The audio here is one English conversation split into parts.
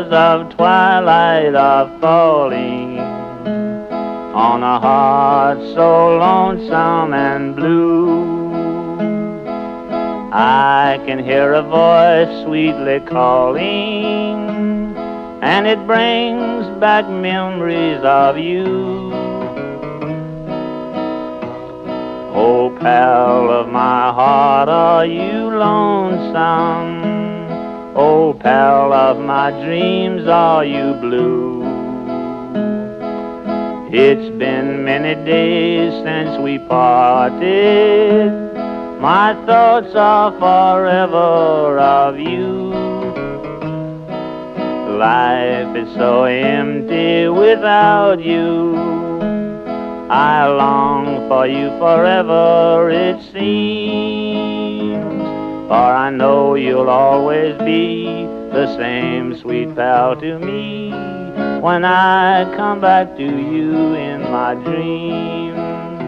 hours of twilight are falling on a heart so lonesome and blue. I can hear a voice sweetly calling, and it brings back memories of you. Oh, pal of my heart, are you lonesome? Oh, pal of my dreams, are you blue? It's been many days since we parted. My thoughts are forever of you. Life is so empty without you. I long for you forever, it seems. For I know you'll always be the same sweet pal to me when I come back to you in my dreams.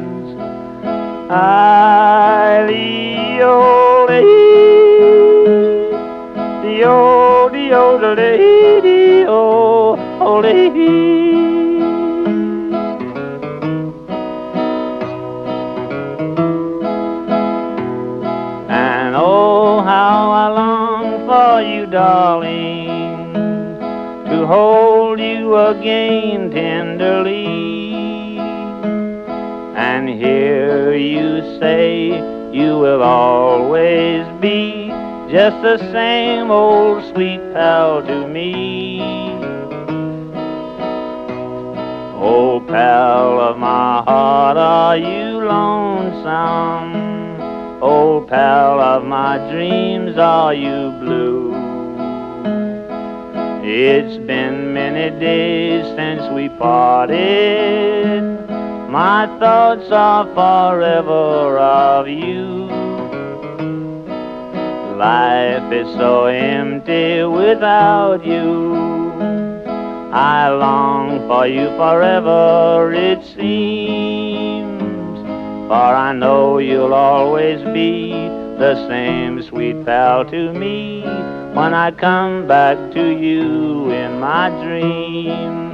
And oh, how I long for you, darling, to hold you again tenderly, and hear you say you will always be just the same old sweet pal to me. Oh, pal of my heart, are you lonesome? Oh, pal of my dreams, are you blue? It's been many days since we parted. My thoughts are forever of you. Life is so empty without you. I long for you forever, it seems. For I know you'll always be the same sweet pal to me when I come back to you in my dreams.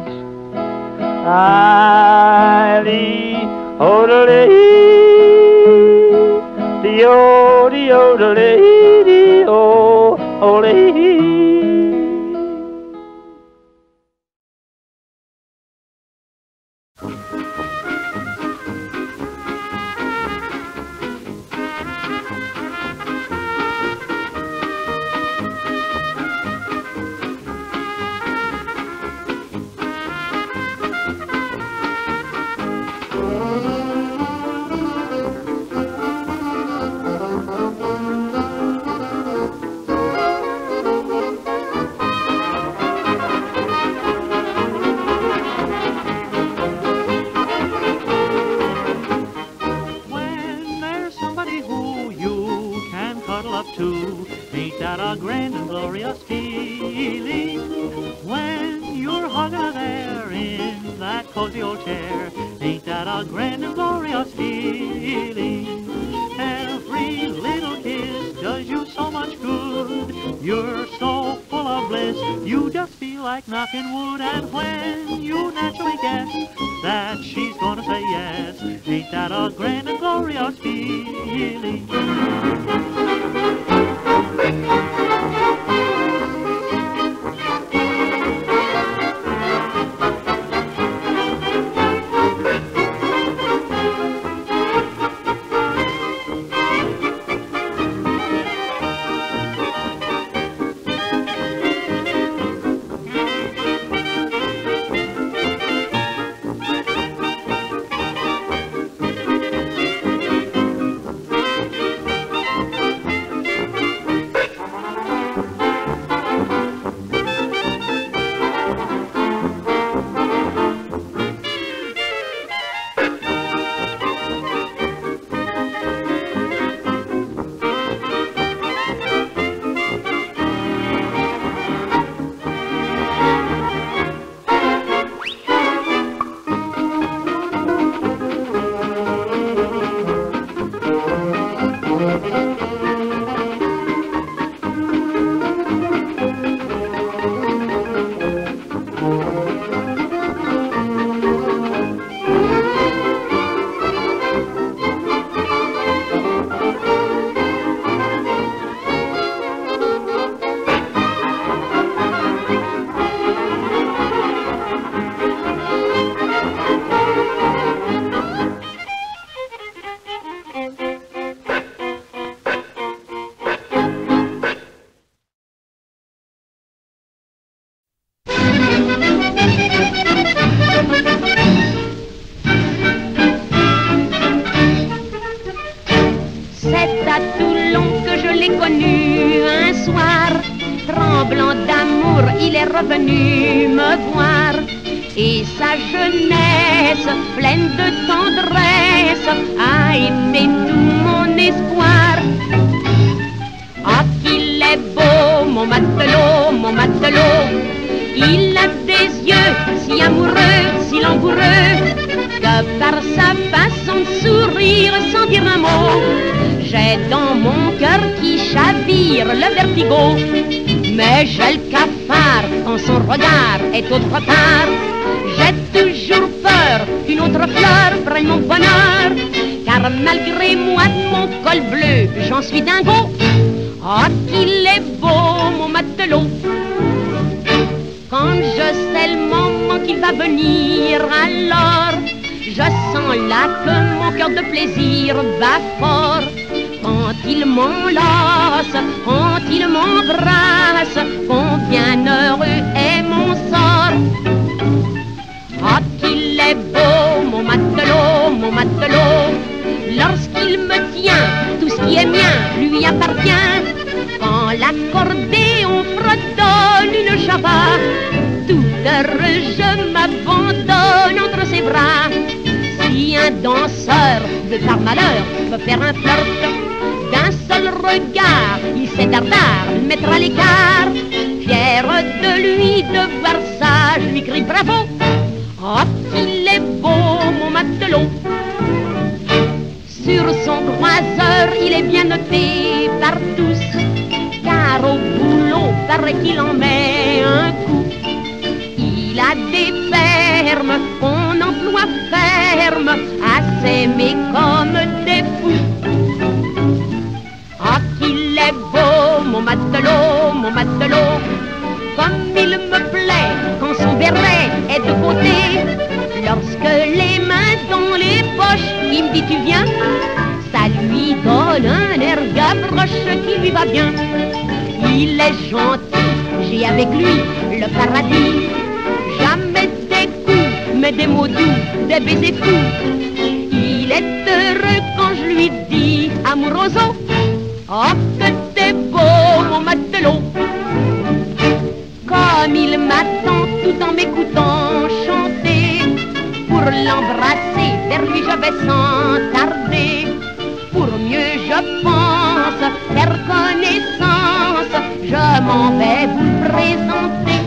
Ain't that a grand and glorious feeling when you're hugging there in that cozy old chair? Ain't that a grand and glorious feeling? Every little kiss does you so much good. You're so full of bliss, you just feel like knocking wood. And when you naturally guess that she's gonna say yes, ain't that a grand and glorious feeling? semblant d'amour, il est revenu me voir. Et sa jeunesse, pleine de tendresse, a été tout mon espoir. Ah, qu'il est beau, mon matelot, mon matelot. Il a des yeux si amoureux, si langoureux, que par sa façon de sourire sans dire un mot, j'ai dans mon cœur qui chavire le vertigo. Mais j'ai le cafard quand son regard est autre part. J'ai toujours peur qu'une autre fleur prenne mon bonheur, car malgré moi de mon col bleu, j'en suis dingo. Ah, qu'il est beau, mon matelot. Quand je sais le moment qu'il va venir, alors je sens là que mon cœur de plaisir bat fort. Quand il m'enlace, quand il m'embrasse, combien heureux est mon sort. Ah, qu'il est beau, mon matelot, mon matelot. Lorsqu'il me tient, tout ce qui est mien lui appartient. Quand l'accordéon fredonne une java, tout heureux je m'abandonne entre ses bras. Si un danseur veut par malheur me faire un flirt, d'un seul regard il sait dardard me mettre à l'écart. Fier de lui de voir ça, je lui crie bravo. Oh, qu'il est beau, mon matelot. Sur son croiseur, il est bien noté par tous, car au boulot, paraît qu'il en met un coup. Il a des fermes qu'on emploie ferme à s'aimer comme des fous. Ah, qu'il est beau, mon matelot, mon matelot. Comme il me plaît quand son béret est de côté. Lorsque les mains dans les poches, il me dit tu viens, ça lui donne un air gavroche qui lui va bien. Il est gentil, j'ai avec lui le paradis. Jamais des coups, mais des mots doux, des baisers fous. Il est heureux quand je lui dis amouroso. Oh, que t'es beau, mon matelot. Comme il m'attend tout en m'écoutant chanter, pour l'embrasser, vers lui je vais sans tarder. Pour mieux, je pense, faire connaissance, je m'en vais vous le présenter.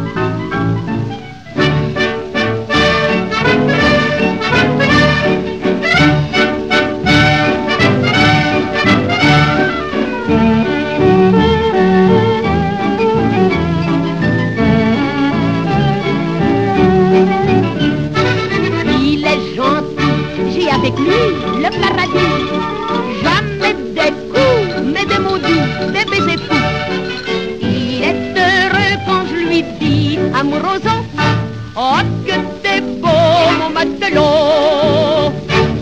Avec lui, le paradis, jamais des coups, mais des mots doux, des baisers fous. Il est heureux quand je lui dis amouroso. Oh, que t'es beau, mon matelot.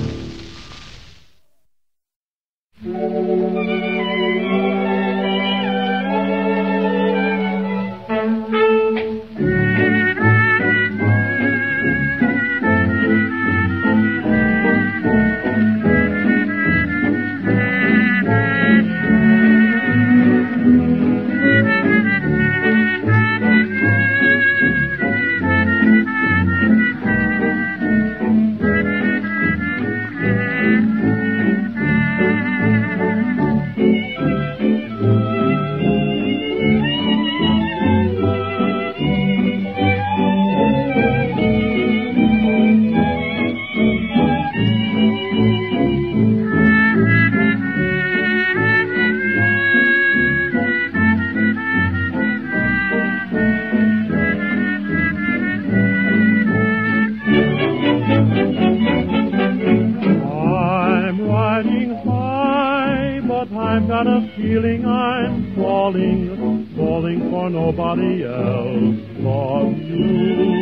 I've got a feeling I'm falling for nobody else but you.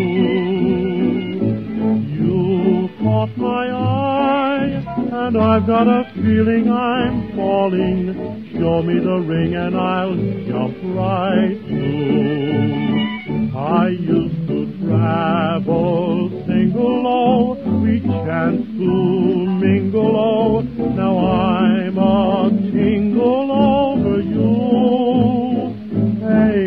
You caught my eye, and I've got a feeling I'm falling. Show me the ring and I'll jump right through. I used to travel single, oh, we chanced to mingle, oh, now I'm a tingle over you. Hey,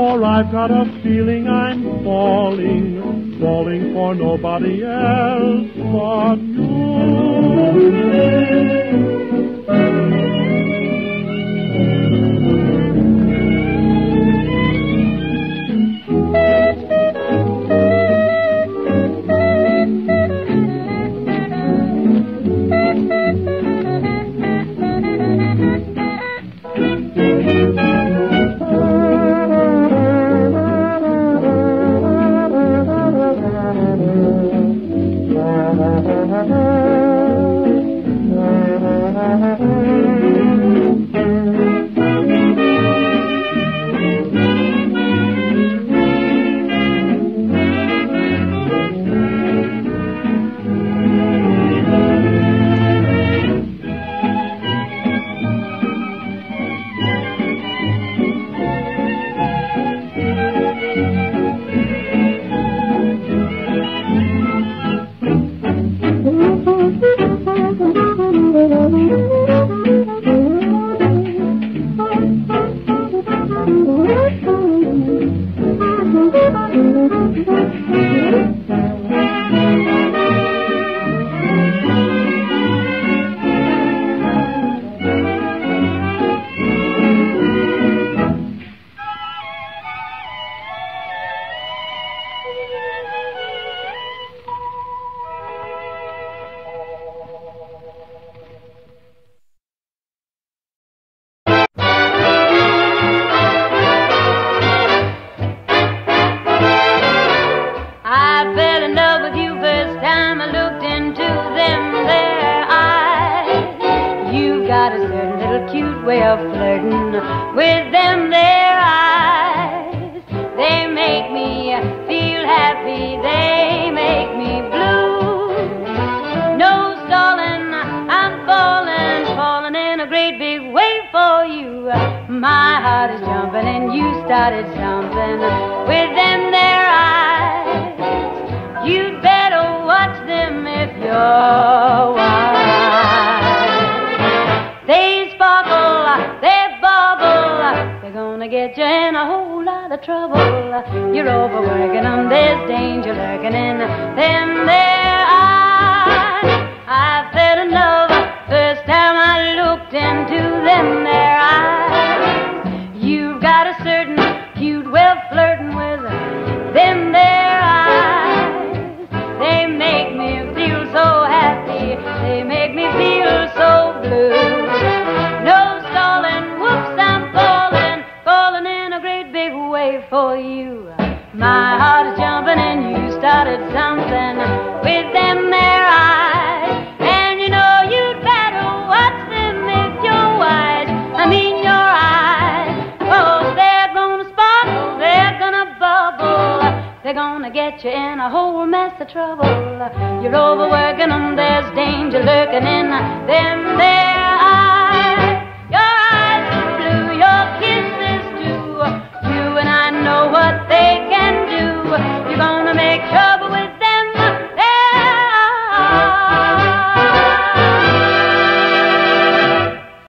For I've got a feeling I'm falling, falling for nobody else but you. You're overworking them, there's danger lurking in them